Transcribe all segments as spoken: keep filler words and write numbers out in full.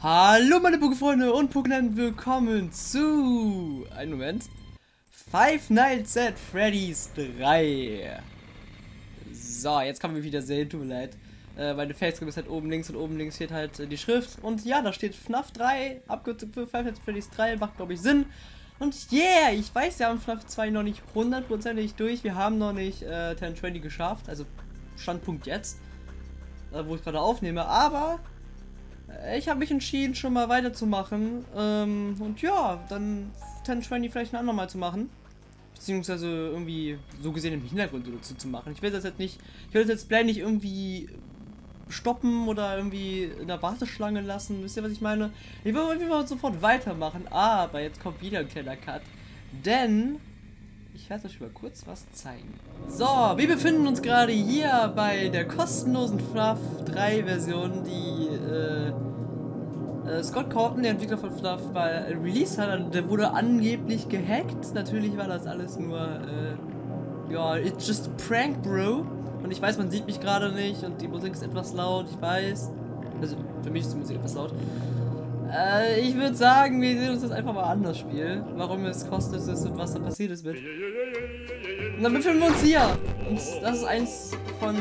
Hallo meine Pokéfreunde und Pokémon, willkommen zu... Einen Moment. Five Nights at Freddy's drei. So, jetzt kommen wir wieder sehen, tut mir leid. Äh, meine Facecam ist halt oben links und oben links steht halt äh, die Schrift. Und ja, da steht F NAF drei, Abkürzung für Five Nights at Freddy's drei, macht glaube ich Sinn. Und yeah, ich weiß, wir haben F NAF zwei noch nicht hundertprozentig durch. Wir haben noch nicht äh, zehn zwanzig geschafft, also Standpunkt jetzt, äh, wo ich gerade aufnehme, aber... Ich habe mich entschieden, schon mal weiterzumachen. Ähm, und ja, dann zehn zwanzig vielleicht ein andermal zu machen. Beziehungsweise irgendwie so gesehen im Hintergrund dazu zu machen. Ich will das jetzt nicht, ich will das jetzt Play nicht irgendwie stoppen oder irgendwie in der Warteschlange lassen. Wisst ihr, was ich meine? Ich will einfach sofort weitermachen. Aber jetzt kommt wieder ein kleiner Cut. Denn ich werde euch mal kurz was zeigen. So, wir befinden uns gerade hier bei der kostenlosen F NAF drei Version, die äh, äh, Scott Cawthon, der Entwickler von F NAF, bei Release hat. Der wurde angeblich gehackt. Natürlich war das alles nur, äh, ja, it's just a prank, bro. Und ich weiß, man sieht mich gerade nicht und die Musik ist etwas laut, ich weiß. Also, für mich ist die Musik etwas laut. Äh, ich würde sagen, wir sehen uns das einfach mal an, das Spiel. Warum es kostenlos ist und was da passiert ist mit. Und dann befinden wir uns hier. Und das ist eins von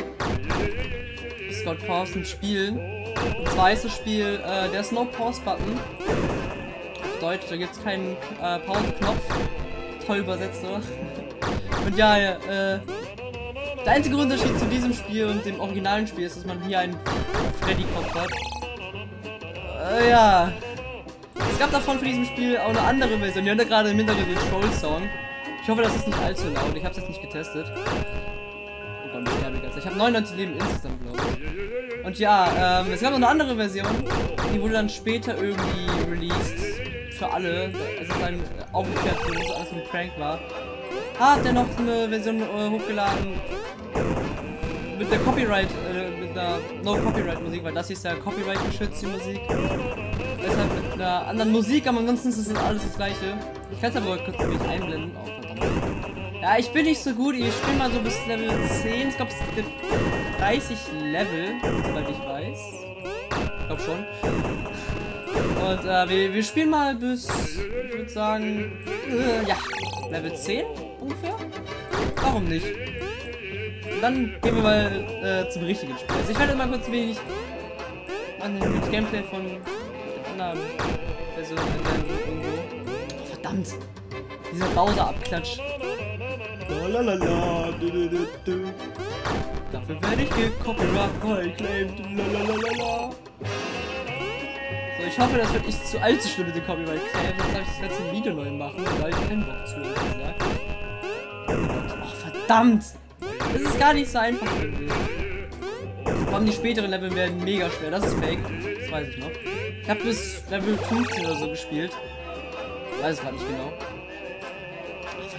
Scott Cawthons Spielen. Und zwar ist das Spiel, äh, der ist No Pause Button. Auf Deutsch, da gibt es keinen äh, Pause-Knopf. Toll übersetzt, oder? Und ja, äh, der einzige Unterschied zu diesem Spiel und dem originalen Spiel ist, dass man hier einen Freddy-Kopf hat. Äh, ja. Es gab davon für diesem Spiel auch eine andere Version. Die haben da gerade im Hintergrund den Troll-Song. Ich hoffe, das ist nicht allzu laut. Ich habe es jetzt nicht getestet. Oh Gott, ich sterbe ganz. Ich habe neunundneunzig Leben insgesamt, glaube ich. Und ja, ähm, es gab noch eine andere Version. Die wurde dann später irgendwie released. Für alle. Es ist dann aufgeklärt, dass das alles ein Prank war. Hat er noch eine Version äh, hochgeladen mit der Copyright, äh, mit der No-Copyright-Musik, weil das hier ist ja Copyright-geschützte Musik. Deshalb mit einer anderen Musik, aber ansonsten ist das alles das gleiche. Ich kann es aber kurz ein bisschen einblenden. Oh, ja, ich bin nicht so gut, ich spiele mal so bis Level zehn. Ich glaube, es gibt dreißig Level, soweit ich weiß. Ich glaube schon. Und äh, wir, wir spielen mal bis, ich würde sagen, äh, ja, Level zehn ungefähr. Warum nicht? Und dann gehen wir mal äh, zum richtigen Spiel. Also ich werde mal kurz wenig an das Gameplay von den anderen Versionen irgendwo. Oh, verdammt! Dieser Bowser-Abklatsch. Lalalala, du, du, du, du. Dafür werde ich gecopyright claimed. Lalalala. So, ich hoffe, das wird nicht zu allzu schlimm mit dem Copyright claim. Jetzt habe ich das ganze Video neu machen, weil ich keinen Bock zu gesagt. Ach, verdammt! Das ist gar nicht so einfach für mich. Vor allem die späteren Level werden mega schwer. Das ist fake. Das weiß ich noch. Ich habe bis Level fünfzehn oder so gespielt. Ich weiß es gerade nicht genau. Ach,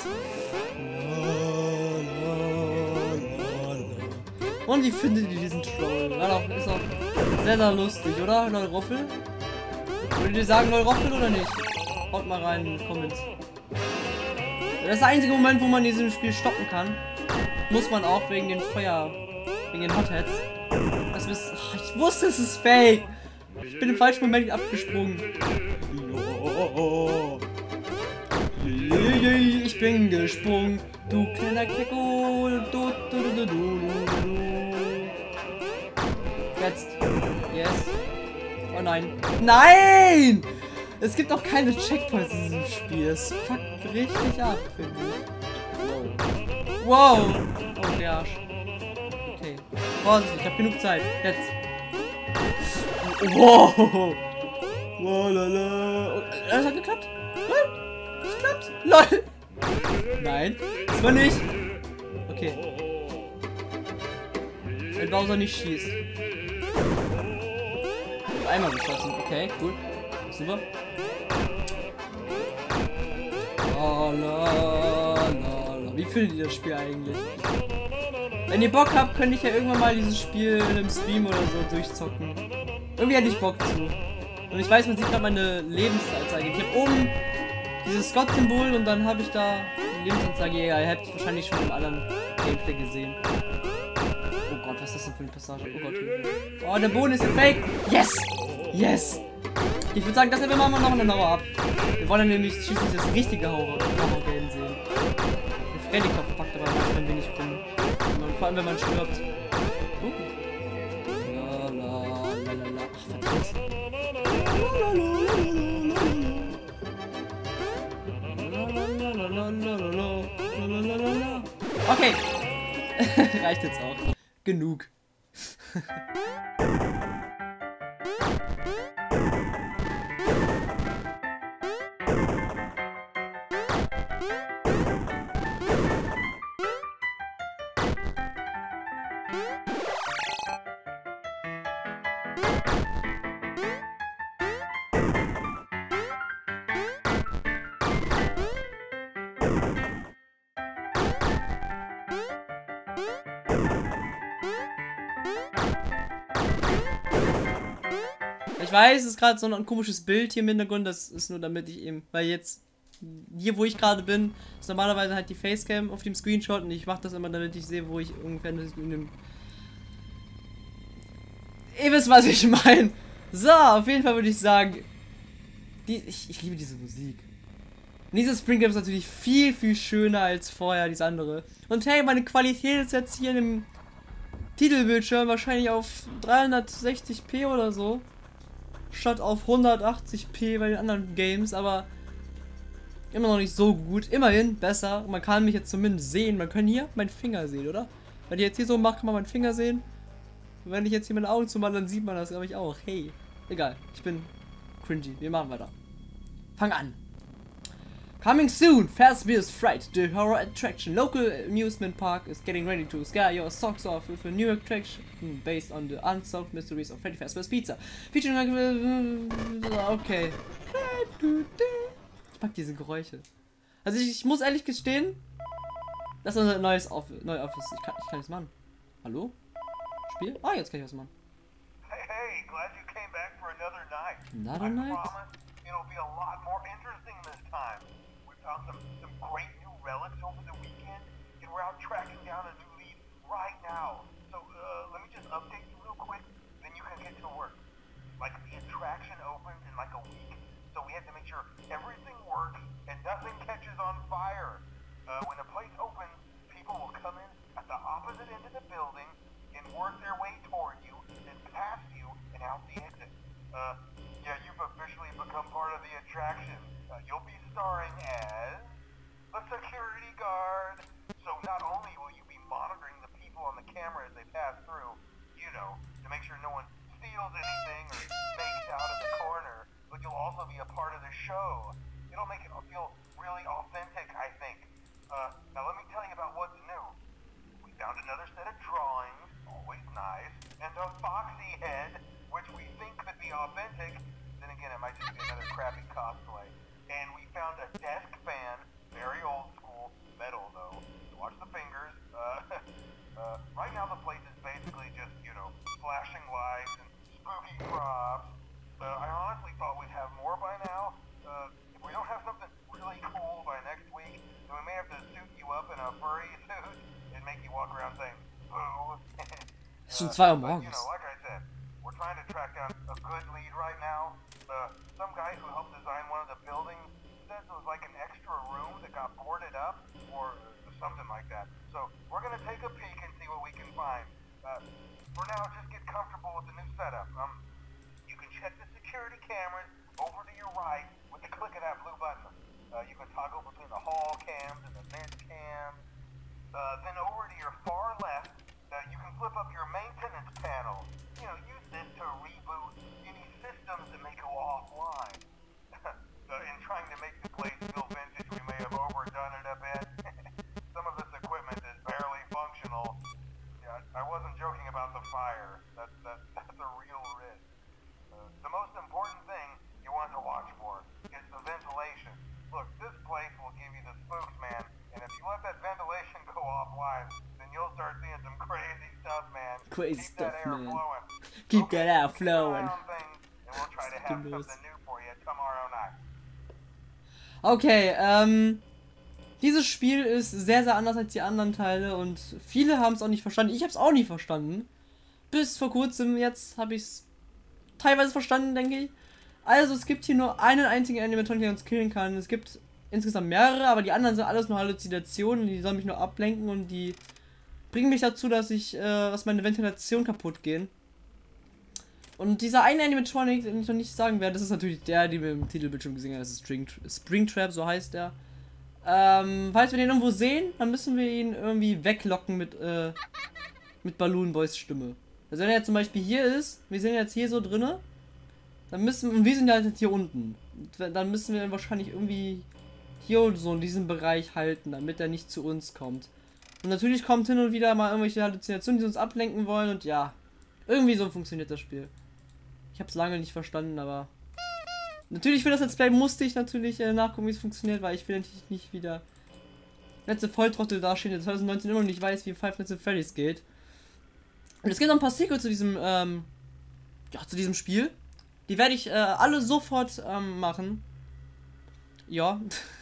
verdammt. Und wie findet ihr diesen Troll? War doch, ist auch sehr, sehr lustig, oder? Neuroffel? Würdet ihr sagen Neuroffel oder nicht? Haut mal rein in die Comments. Das ist der einzige Moment, wo man dieses Spiel stoppen kann. Muss man auch wegen den Feuer, wegen den Hotheads. Das ist, ach, ich wusste, es ist fake. Ich bin im falschen Moment abgesprungen. Ich bin gesprungen, du kleiner Kecko. Jetzt. Yes. Oh nein. Nein! Es gibt auch keine Checkpoints in diesem Spiel. Es fuckt richtig ab, finde ich. Wow. Wow. Oh, der Arsch. Okay. Vorsicht, ich habe genug Zeit. Jetzt. Wow. Wow, lala. Das hat geklappt. Das klappt. Lol. Nein. Das war nicht. Okay. Wenn Bowser nicht schießt. Einmal geschossen. Okay, cool. Super. Oh, la, la, la. Wie findet ihr das Spiel eigentlich? Wenn ihr Bock habt, könnte ich ja irgendwann mal dieses Spiel in einem Stream oder so durchzocken. Irgendwie hätte ich Bock zu. Und ich weiß, man sieht gerade meine Lebensanzeige. Ich habe oben dieses Scott-Symbol und dann habe ich da eine Lebensanzeige. Ja, ihr habt es wahrscheinlich schon im anderen Gameplay gesehen. Oh Gott, Was ist das denn für eine Passage? Oh Gott. Oh, der Boden ist ja fake. Yes! Yes! Ich würde sagen, das machen wir noch eine Lauer ab. Wir wollen nämlich schließlich das richtige Horror-Game sehen. Der Freddy-Kopf packt aber manchmal ein wenig rum. Vor allem, wenn man stirbt. Uh. La, la, la, la, la. Ach, verdammt. Okay. Reicht jetzt auch. Genug. Ich weiß, es ist gerade so ein komisches Bild hier im Hintergrund, das ist nur damit ich eben, weil jetzt, hier wo ich gerade bin, ist normalerweise halt die Facecam auf dem Screenshot und ich mache das immer, damit ich sehe, wo ich ungefähr in dem... Ihr wisst, was ich meine. So, auf jeden Fall würde ich sagen, die, ich, ich liebe diese Musik. Und dieses Spring Game ist natürlich viel, viel schöner als vorher, dieses andere. Und hey, meine Qualität ist jetzt hier in dem Titelbildschirm wahrscheinlich auf dreihundertsechzig p oder so. Statt auf hundertachtzig p bei den anderen Games, aber immer noch nicht so gut. Immerhin besser. Man kann mich jetzt zumindest sehen. Man kann hier meinen Finger sehen, oder? Wenn ich jetzt hier so mache, kann man meinen Finger sehen. Und wenn ich jetzt hier meine Augen zumache, dann sieht man das, glaube ich, auch. Hey, egal. Ich bin cringy. Wir machen weiter. Fang an. Coming soon, Fast Beers Fright, the horror attraction. Local amusement park is getting ready to scare your socks off with a new attraction based on the unsolved mysteries of Freddy Fazbear's Pizza. Featuring... Okay. Ich mag diese Geräusche. Also ich, ich muss ehrlich gestehen, das ist unser neues Office. Neues Office. Ich kann, ich kann das machen. Hallo? Spiel? Ah, jetzt kann ich was machen. Hey, hey, glad you came back for another night. Another night? I promise it'll be a lot more interesting this time. Found some, some great new relics over the weekend, and we're out tracking down a new lead right now. So, uh, let me just update you real quick, then you can get to work. Like, the attraction opens in like a week, so we have to make sure everything works and nothing catches on fire. Uh, when the place opens, people will come in at the opposite end of the building and work their way toward you, then past you, and out the exit. Uh, yeah, you've officially become part of the attraction. Uh, you'll be starring as a security guard. So not only will you be monitoring the people on the camera as they pass through, you know, to make sure no one steals anything or fakes out in the corner, but you'll also be a part of the show. It'll make it feel really authentic, I think. Uh, now let me tell you about what's new. We found another set of drawings, always nice, and a foxy head, which we think could be authentic. Then again, it might just be another crappy cosplay. And we found a desk fan, very old school, metal though. So watch the fingers. Uh, uh, right now the place is basically just, you know, flashing lights and spooky props. Uh, I honestly thought we'd have more by now. Uh, if we don't have something really cool by next week, then we may have to suit you up in a furry suit and make you walk around saying, boo. Es sind zwei Uhr But, morgens. you know, like I said, we're trying to track down a good lead right now. Uh, some guy who helped design one of the buildings says it was like an extra room that got boarded up, or something like that. So we're gonna take a peek and see what we can find. Uh, for now, just get comfortable with the new setup. Um, you can check the security cameras over to your right with the click of that blue button. Uh, you can toggle between the hall cams and the vent cams. Uh, then over to your far left, uh, you can flip up your maintenance panel. You know, use this to reboot any systems that may go offline. uh, in trying to make the place feel vintage, we may have overdone it a bit. Some of this equipment is barely functional. Yeah, I wasn't joking about the fire. That's, that's, that's a real risk. Uh, the most important thing you want to watch for is the ventilation. Look, this place will give you the spooks, man. And if you let that ventilation go offline, then you'll start seeing some crazy stuff, man. Crazy Keep stuff, that air man. flowing. Keep Okay, that air keep flowing. an eye on things, and we'll try to have something new for you tomorrow night. Okay, ähm, dieses Spiel ist sehr, sehr anders als die anderen Teile und viele haben es auch nicht verstanden. Ich habe es auch nicht verstanden. Bis vor kurzem, jetzt habe ich es teilweise verstanden, denke ich. Also es gibt hier nur einen einzigen Animatronic, der uns killen kann. Es gibt insgesamt mehrere, aber die anderen sind alles nur Halluzinationen. Die sollen mich nur ablenken und die bringen mich dazu, dass ich, äh, dass meine Ventilation kaputt gehen. Und dieser eine Animatronic, den ich noch nicht sagen werde, das ist natürlich der, den wir im Titelbildschirm gesehen haben. Das ist String, Springtrap, so heißt der. Ähm, falls wir den irgendwo sehen, dann müssen wir ihn irgendwie weglocken mit, äh, mit Balloon Boys Stimme. Also wenn er jetzt zum Beispiel hier ist, wir sind jetzt hier so drinne, dann müssen und wir sind halt jetzt hier unten. Dann müssen wir wahrscheinlich irgendwie hier so in diesem Bereich halten, damit er nicht zu uns kommt. Und natürlich kommt hin und wieder mal irgendwelche Halluzinationen, die uns ablenken wollen und ja, irgendwie so funktioniert das Spiel. Ich habe es lange nicht verstanden, aber natürlich für das Let's Play musste ich natürlich äh, nachgucken, wie es funktioniert, weil ich will natürlich nicht wieder letzte Volltrottel dastehen, der zwanzig neunzehn immer noch nicht weiß, wie Five Nights at Freddy's geht. Und es gibt noch ein paar Sequels zu diesem, ähm, ja, zu diesem Spiel. Die werde ich äh, alle sofort ähm, machen. Ja.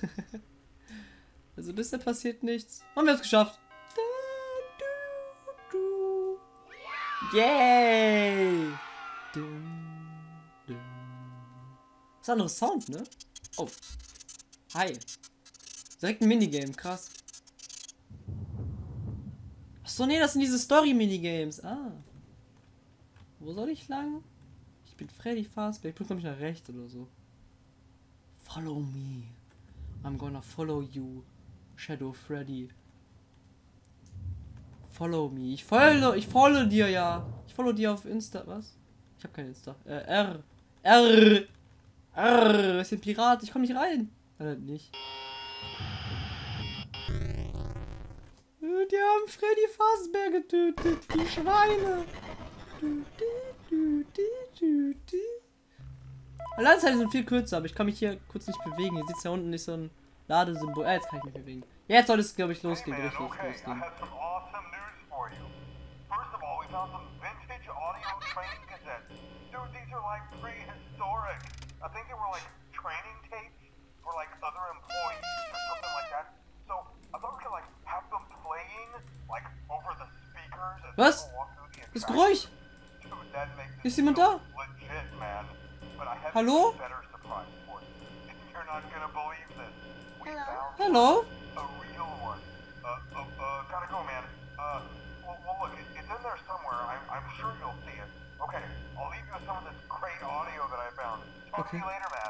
Also bisher passiert nichts. Haben wir es geschafft. Yay! Das ist ein anderes Sound, ne? Oh. Hi. Direkt ein Minigame, krass. Achso, nee, das sind diese Story-Minigames. Ah. Wo soll ich lang? Ich bin Freddy Fazbear. Ich bin, glaube ich, nach rechts oder so. Follow me. I'm gonna follow you. Shadow Freddy. Follow me. Ich folge, ich folge dir ja. Ich folge dir auf Insta. Was? Ich habe kein Insta. Äh, R. R. R. Ist ein Pirat. Ich komme nicht rein. Äh, nicht. Die haben Freddy Fazbear getötet. Die Schweine. Ladezeiten sind viel kürzer, aber ich kann mich hier kurz nicht bewegen. Hier sieht ja unten nicht so ein Ladesymbol. Äh, jetzt kann ich mich bewegen. Jetzt soll es, glaube ich, losgehen. Hey man, Richtig okay, I losgehen. have some awesome news for you. First of all, we found some vintage audio training cassettes. Dude, these are like prehistoric. I think they were like training tapes for like other employees or something like that. So I thought we could like have them playing like over the speakers as Was? people walk through the Das attraction. Geräusch. Dude, that makes it Ist jemand so da? legit, man. But I have Hallo? a better surprise for you. You're not gonna believe this. We found Hallo? a real one. Uh, uh, uh, gotta go, man. Uh, well, well look, it, it's in there somewhere. I'm, I'm sure you'll see it. Okay, I'll leave you with some of this great audio that I found. Talk Okay. to you later, man.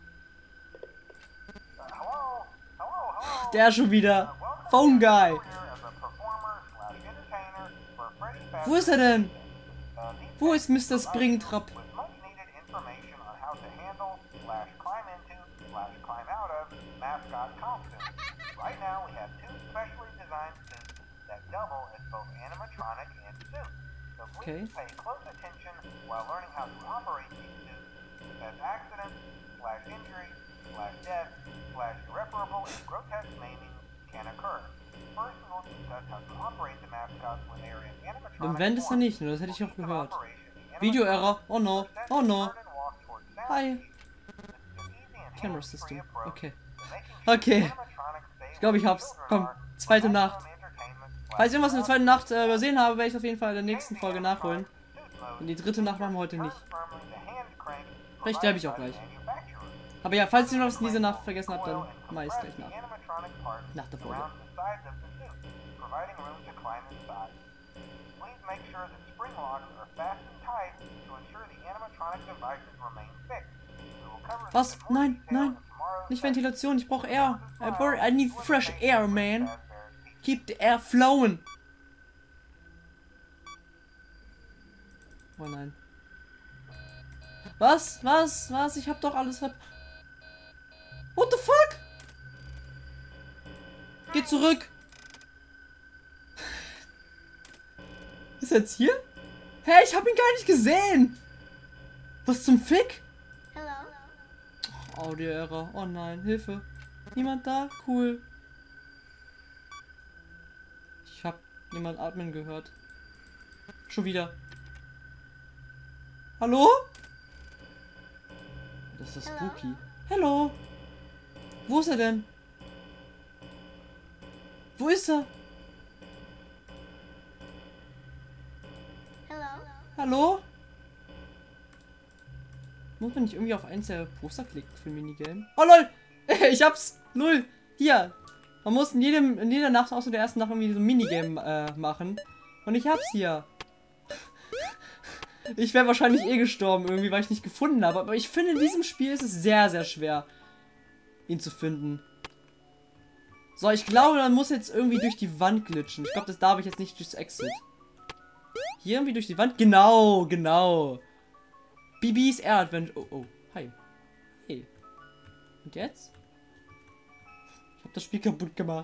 Uh, hello? Hello, hello? Der schon wieder. Uh, welcome Phone to Guy. your career as a performer slash entertainer for Freddy Wo ist er denn? Uh, these Wo ist Mister provide you Springtrap? with much needed information on how to handle slash climb into slash climb out of mascot costumes. Right now we have two specially designed suits that double as both animatronic and suit. So please Okay. pay close attention while learning how to operate these suits, as accidents slash injury slash death slash irreparable and grotesque maiming can occur. First we will discuss how to operate the mascots when they are in animatronic Im Vent ist er form. nicht, ne? Das hätte ich auch gehört. Video-Error. Oh no. Oh no. Hi. Camera System. Okay. Okay. Ich glaube, ich hab's. Komm, zweite Nacht. Falls ich irgendwas in der zweiten Nacht äh, übersehen habe, werde ich auf jeden Fall in der nächsten Folge nachholen. Und die dritte Nacht machen wir heute nicht. Vielleicht sterbe ich auch gleich. Aber ja, falls ihr noch was in dieser Nacht vergessen habt, dann mache ich es gleich nach. Nach der Folge. Was? Nein, nein. Nicht Ventilation, ich brauche Air. I, bur- I need fresh air, man. Keep the air flowing. Oh nein. Was? Was? Was? Ich hab doch alles ver... What the fuck? Geh zurück. Ist er jetzt hier? Hä, ich hab ihn gar nicht gesehen. Was zum Fick? Audio-Error. Oh nein, Hilfe. Niemand da? Cool. Ich hab niemand atmen gehört. Schon wieder. Hallo? Das ist spooky. Hallo? Wo ist er denn? Wo ist er? Hello? Hallo? Muss man nicht irgendwie auf eins der Poster klicken für ein Minigame? Oh lol! Ich hab's! Null! Hier! Man muss in, jedem, in jeder Nacht, außer der ersten Nacht, irgendwie so ein Minigame äh, machen. Und ich hab's hier. Ich wäre wahrscheinlich eh gestorben irgendwie, weil ich nicht gefunden habe. Aber ich finde, in diesem Spiel ist es sehr, sehr schwer, ihn zu finden. So, ich glaube, man muss jetzt irgendwie durch die Wand glitschen. Ich glaube, das darf ich jetzt nicht durchs Exit. Hier irgendwie durch die Wand? Genau, genau. B B's Air Adventure. Oh, oh, hi. Hey. Und jetzt? Ich habe das Spiel kaputt gemacht.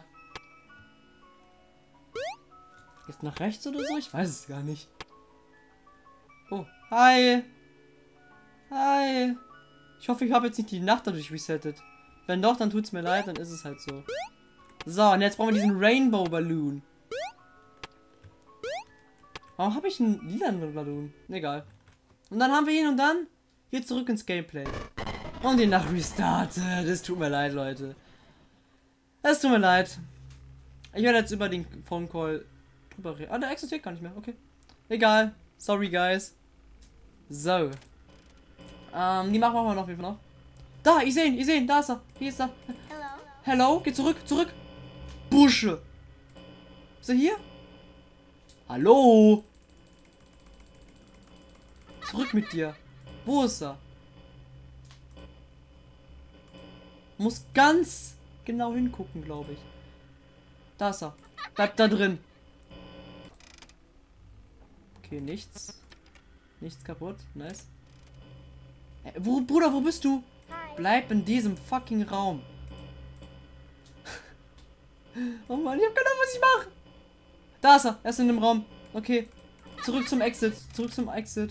Jetzt nach rechts oder so? Ich weiß es gar nicht. Oh, hi. Hi. Ich hoffe, ich habe jetzt nicht die Nacht dadurch resettet. Wenn doch, dann tut's mir leid, dann ist es halt so. So, und jetzt brauchen wir diesen Rainbow Balloon. Warum habe ich einen lilanen Balloon? Egal. Und dann haben wir ihn und dann geht zurück ins Gameplay. Und ihn nach Restart. Das tut mir leid, Leute. Es tut mir leid. Ich werde jetzt über den Phone Call drüber reden. Ah, der existiert gar nicht mehr. Okay. Egal. Sorry, guys. So. Ähm, die machen wir noch. Wie viel noch? Da, ich sehe ihn, ich sehe ihn. Da ist er. Hier ist er. Hello. Hello. Geh zurück, zurück. Busche. Ist er hier? Hallo. Zurück mit dir. Wo ist er? Muss ganz genau hingucken, glaube ich. Da ist er. Bleibt da drin. Okay, nichts. Nichts kaputt. Nice. Hey, wo, Bruder, wo bist du? Hi. Bleib in diesem fucking Raum. Oh Mann, ich hab keine Ahnung, was ich mache. Da ist er. Er ist in dem Raum. Okay. Zurück zum Exit. Zurück zum Exit.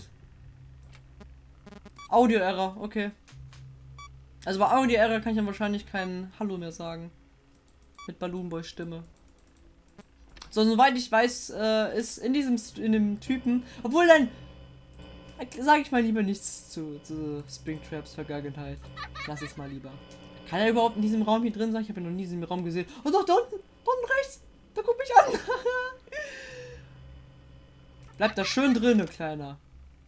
Audio-Error. Okay. Also bei Audio-Error kann ich dann wahrscheinlich kein Hallo mehr sagen. Mit Balloon Boy Stimme. So, soweit ich weiß, äh, ist in diesem in dem Typen. Obwohl dann sage ich mal lieber nichts zu, zu Springtraps Vergangenheit. Lass es mal lieber. Kann er überhaupt in diesem Raum hier drin sein? Ich habe ihn noch nie in diesem Raum gesehen. Oh doch, da unten! Da unten rechts! Da guck mich an! Bleib da schön drin, Kleiner.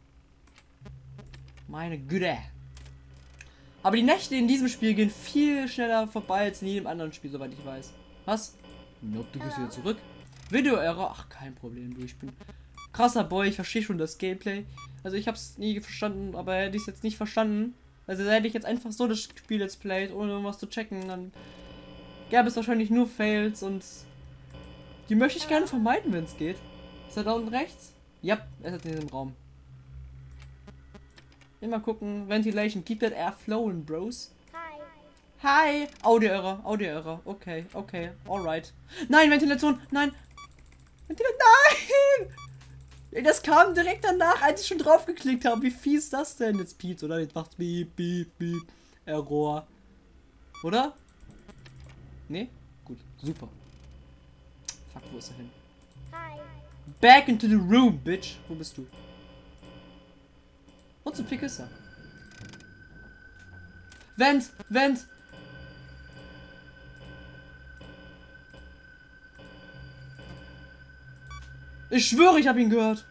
Meine Güte. Aber die Nächte in diesem Spiel gehen viel schneller vorbei als in jedem anderen Spiel, soweit ich weiß. Was? Nope, du gehst wieder zurück. Video-Error? Ach, kein Problem, du. Ich bin krasser Boy, ich verstehe schon das Gameplay. Also ich hab's nie verstanden, aber hätte ich es jetzt nicht verstanden. Also hätte ich jetzt einfach so das Spiel jetzt played, ohne irgendwas zu checken, dann gäbe es wahrscheinlich nur Fails und die möchte ich gerne vermeiden, wenn es geht. Ist er da unten rechts? Ja, er ist in diesem Raum. Immer gucken. Ventilation. Keep that air flowing, bros. Hi. Hi. Audio-Error. Audio-Error. Okay, okay. Alright. Nein, Ventilation. Nein. Ventilation. Nein! Das kam direkt danach, als ich schon drauf geklickt habe. Wie fies ist das denn? Jetzt piept, oder? Jetzt macht's beep, beep, beep. Error. Oder? Nee? Gut. Super. Fuck, wo ist er hin? Hi. Back into the room, bitch. Wo bist du? Und zum Pick ist er. Vent! Vent! Ich schwöre, ich habe ihn gehört.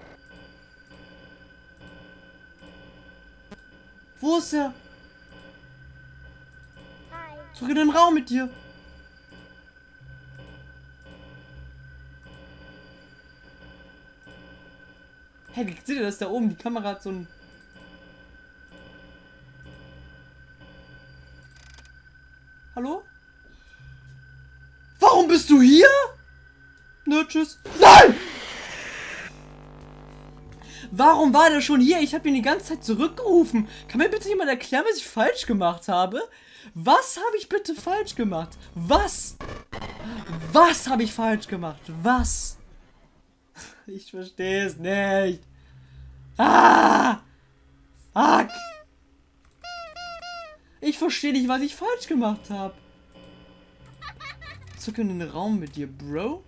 Wo ist er? Hi. Zurück in den Raum mit dir. Hey, seht ihr das da oben? Die Kamera hat so ein... Hallo? Warum bist du hier? Nö, tschüss. Nein! Warum war der schon hier? Ich habe ihn die ganze Zeit zurückgerufen. Kann mir bitte jemand erklären, was ich falsch gemacht habe? Was habe ich bitte falsch gemacht? Was? Was habe ich falsch gemacht? Was? Ich verstehe es nicht. Ah! Fuck! Ich verstehe nicht, was ich falsch gemacht habe. Zurück in den Raum mit dir, Bro.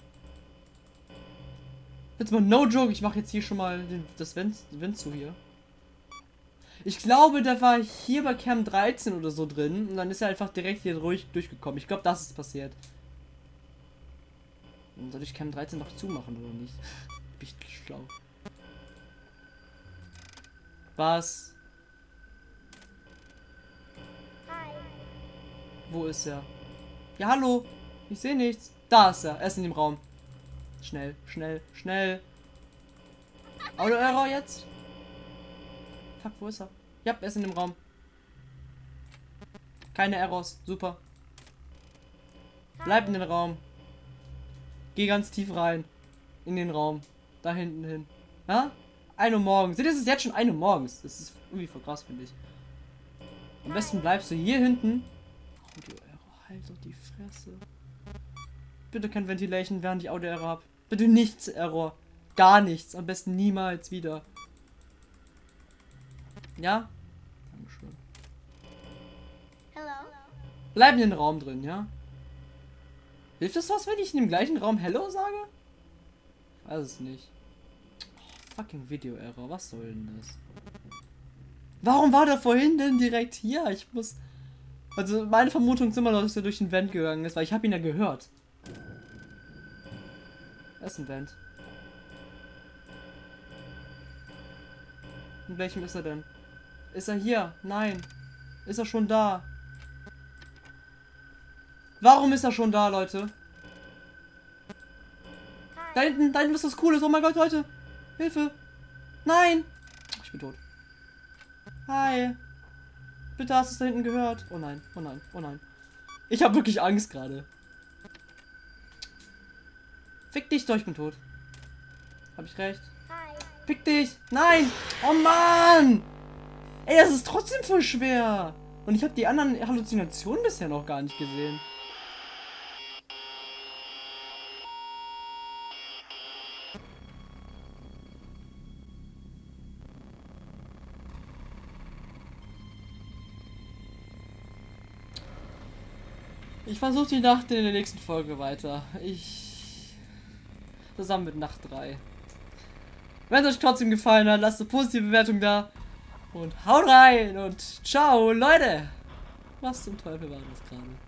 Jetzt mal no joke, ich mache jetzt hier schon mal den, das Vent, Vent zu hier. Ich glaube, da war hier bei Cam dreizehn oder so drin und dann ist er einfach direkt hier ruhig durchgekommen. Ich glaube, das ist passiert. Und soll ich Cam dreizehn noch zumachen oder nicht? Bin ich schlau. Was? Hi. Wo ist er? Ja, hallo. Ich sehe nichts. Da ist er. Er ist in dem Raum. Schnell, schnell, schnell. Auto-Error jetzt? Fuck, wo ist er? Ja, er ist in dem Raum. Keine Errors. Super. Bleib in den Raum. Geh ganz tief rein. In den Raum. Da hinten hin. Ja? ein Uhr morgens. Seht ihr, es ist jetzt schon ein Uhr morgens. Das ist irgendwie voll krass, finde ich. Am besten bleibst du hier hinten. Audio-Error, halt doch die Fresse. Bitte kein Ventilation, während ich Audio-Error habe. Bitte nichts Error. Gar nichts. Am besten niemals wieder. Ja? Dankeschön. Hello. Bleib in den Raum drin, ja? Hilft das was, wenn ich in dem gleichen Raum Hello sage? Ich weiß es nicht. Oh, fucking Video-Error. Was soll denn das? Warum war der vorhin denn direkt hier? Ich muss... Also meine Vermutung ist immer noch, dass er durch den Vent gegangen ist, weil ich habe ihn ja gehört. Das ist ein Vent. In welchem ist er denn? Ist er hier? Nein. Ist er schon da? Warum ist er schon da, Leute? Da hinten, da hinten ist was Cooles. Oh mein Gott, Leute. Hilfe. Nein. Ich bin tot. Hi. Bitte hast du es da hinten gehört. Oh nein, oh nein, oh nein. Ich habe wirklich Angst gerade. Fick dich doch, ich bin tot. Hab ich recht? Hi. Fick dich. Nein. Oh Mann. Ey, das ist trotzdem voll schwer. Und ich habe die anderen Halluzinationen bisher noch gar nicht gesehen. Ich versuche die Nacht in der nächsten Folge weiter. Ich... Zusammen mit Nacht drei. Wenn es euch trotzdem gefallen hat, lasst eine positive Bewertung da. Und haut rein und ciao, Leute. Was zum Teufel war das gerade?